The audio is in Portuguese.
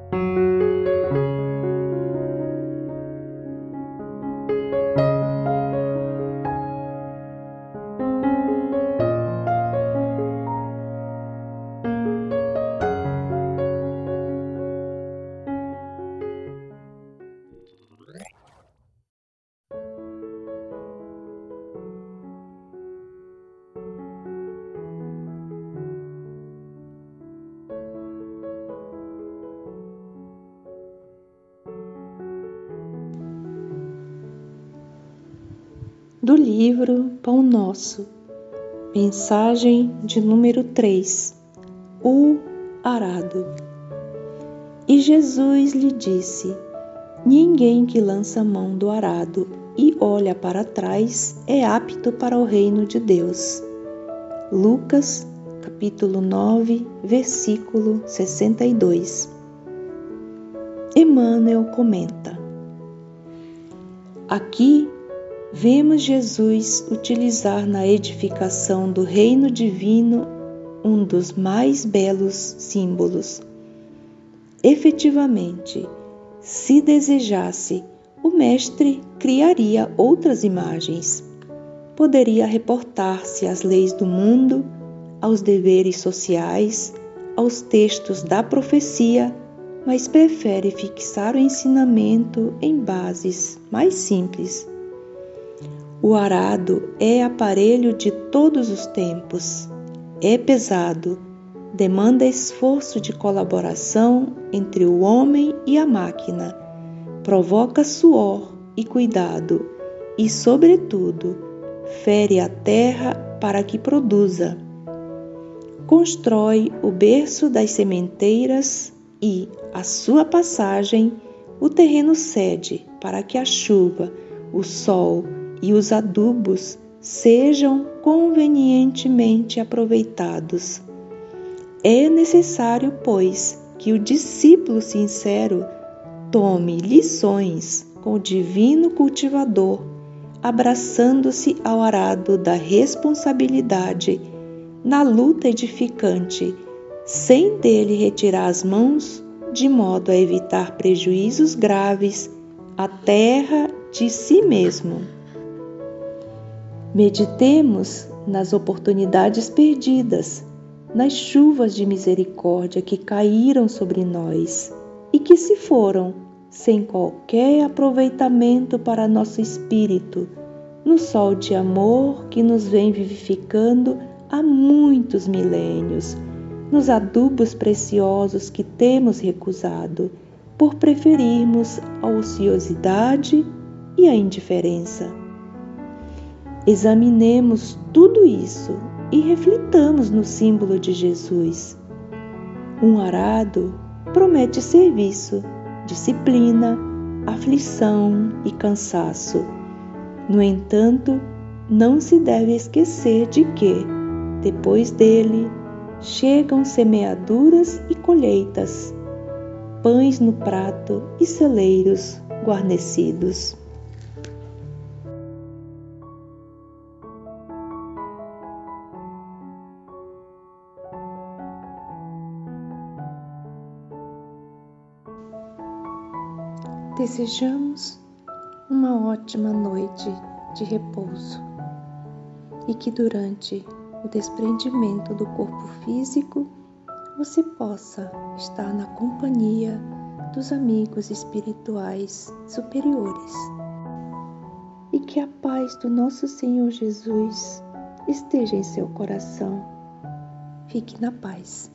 Do livro Pão Nosso, mensagem de número 3, o arado. E Jesus lhe disse: ninguém que lança mão do arado e olha para trás é apto para o reino de Deus. Lucas, capítulo 9, versículo 62. Emmanuel comenta: aqui vemos Jesus utilizar na edificação do reino divino um dos mais belos símbolos. Efetivamente, se desejasse, o mestre criaria outras imagens. Poderia reportar-se às leis do mundo, aos deveres sociais, aos textos da profecia, mas prefere fixar o ensinamento em bases mais simples. O arado é aparelho de todos os tempos. É pesado, demanda esforço de colaboração entre o homem e a máquina, provoca suor e cuidado e, sobretudo, fere a terra para que produza. Constrói o berço das sementeiras e, à sua passagem, o terreno cede para que a chuva, o sol e os adubos sejam convenientemente aproveitados. É necessário, pois, que o discípulo sincero tome lições com o divino cultivador, abraçando-se ao arado da responsabilidade na luta edificante, sem dele retirar as mãos, de modo a evitar prejuízos graves à terra de si mesmo. Meditemos nas oportunidades perdidas, nas chuvas de misericórdia que caíram sobre nós e que se foram sem qualquer aproveitamento para nosso espírito, no sol de amor que nos vem vivificando há muitos milênios, nos adubos preciosos que temos recusado, por preferirmos a ociosidade e a indiferença. Examinemos tudo isso e reflitamos no símbolo de Jesus. Um arado promete serviço, disciplina, aflição e cansaço. No entanto, não se deve esquecer de que, depois dele, chegam semeaduras e colheitas, pães no prato e celeiros guarnecidos. Desejamos uma ótima noite de repouso e que durante o desprendimento do corpo físico você possa estar na companhia dos amigos espirituais superiores e que a paz do nosso Senhor Jesus esteja em seu coração. Fique na paz.